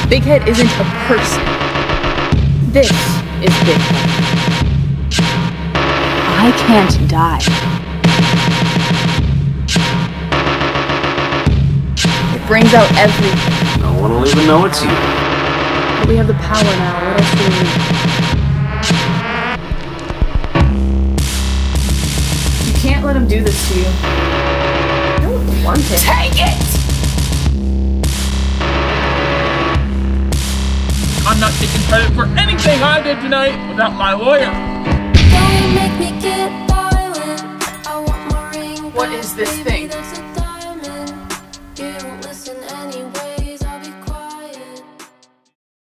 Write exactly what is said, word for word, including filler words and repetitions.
Big Head isn't a person. This is Big Head. I can't die. It brings out everything. No one will even know it's you. But we have the power now. What else do we need? You can't let him do this to you. I don't want it. Take it! I'm not taking credit for anything I did tonight without my lawyer. Don't make me get violent. I want my ring. What is this thing?